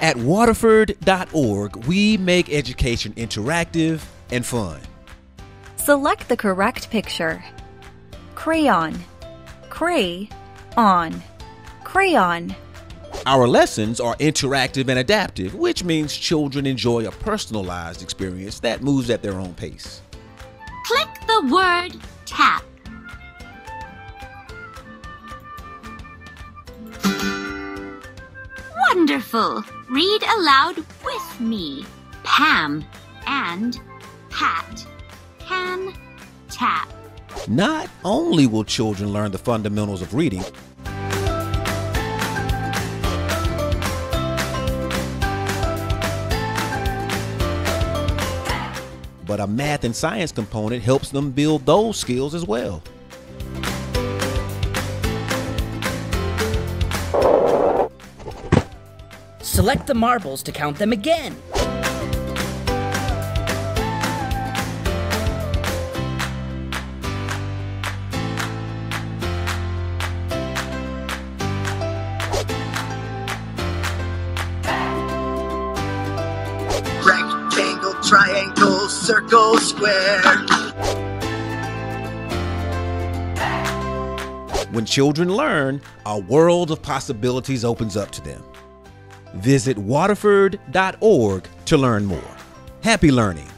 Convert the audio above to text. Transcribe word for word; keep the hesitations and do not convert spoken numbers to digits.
At Waterford dot org, we make education interactive and fun. Select the correct picture. Crayon, cray-on, crayon. Our lessons are interactive and adaptive, which means children enjoy a personalized experience that moves at their own pace. Click the word tap. Wonderful! Read aloud with me. Pam and Pat can tap. Not only will children learn the fundamentals of reading, but a math and science component helps them build those skills as well. Select the marbles to count them again. Rectangle, triangle, circle, square. When children learn, a world of possibilities opens up to them. Visit Waterford dot org to learn more. Happy learning.